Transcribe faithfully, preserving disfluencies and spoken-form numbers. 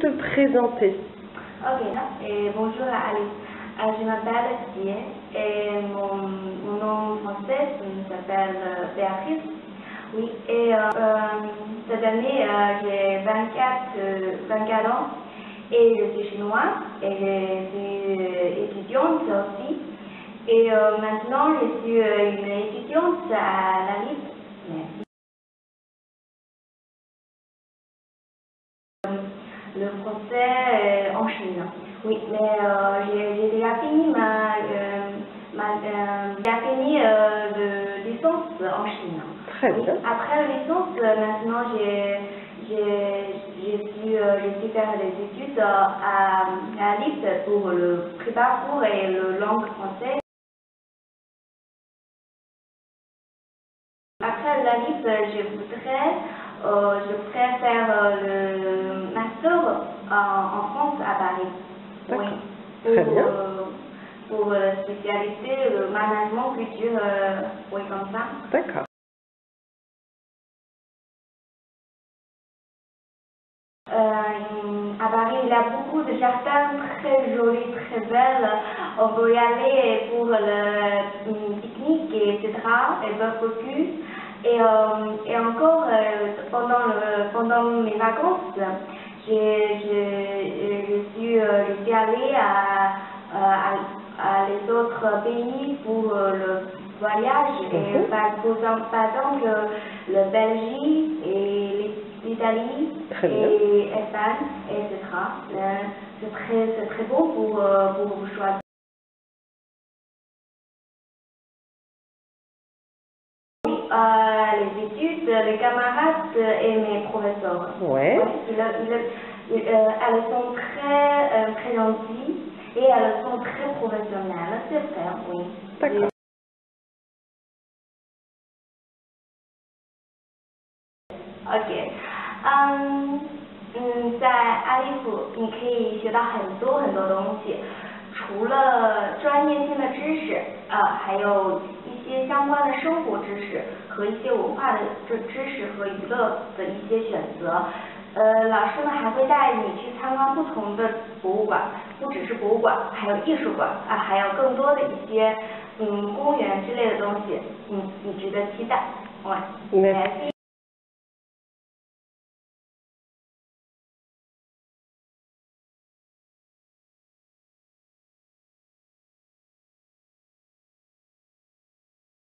présenter? Ok, et bonjour à Alice. Euh, je m'appelle Cie et mon, mon nom français s'appelle Béatrice. Oui, et euh, cette année euh, j'ai vingt-quatre, euh, vingt-quatre ans et je suis chinoise et je suis étudiante aussi. Et euh, maintenant je suis une étudiante à la L I P. Merci. Le français euh, en Chine. Oui, mais euh, j'ai déjà fini ma, euh, ma euh, j'ai fini euh, de licence en Chine. Très bien. Oui, après la licence, euh, maintenant j'ai j'ai suis euh, je suis faire des études euh, à, à L I P pour le préparatoire et le langue française. Après la L I P, je voudrais euh, je voudrais faire euh, le master euh, en France à Paris. Oui. Pour, Très bien. Euh, pour euh, spécialiser le management culture, euh, oui, comme ça. D'accord. Euh, à Paris, il y a beaucoup de jardins très jolis, très belles. On peut y aller pour le pique-nique, et cetera, et barbecue. Et, euh, et encore, euh, pendant, le, pendant mes vacances, je, je, je, suis, euh, je suis allée à, à, à les autres pays pour euh, le voyage. Et Mhm. par, par exemple, le Belgique et l'Italie et Espagne, et cetera. C'est très, très beau pour, euh, pour vous choisir. Euh, les études, les camarades et mes professeurs. Ouais. Ouais, il, il, il, euh, elles sont très, euh, très gentilles et elles sont très professionnelles, c'est vrai, oui. D'accord. OK，嗯嗯，在阿利普你可以学到很多很多东西，除了专业性的知识，呃，还有一些相关的生活知识和一些文化的知知识和娱乐的一些选择。呃，老师呢还会带你去参观不同的博物馆，不只是博物馆，还有艺术馆啊，还有更多的一些嗯公园之类的东西，嗯，你值得期待。Ouais. Merci.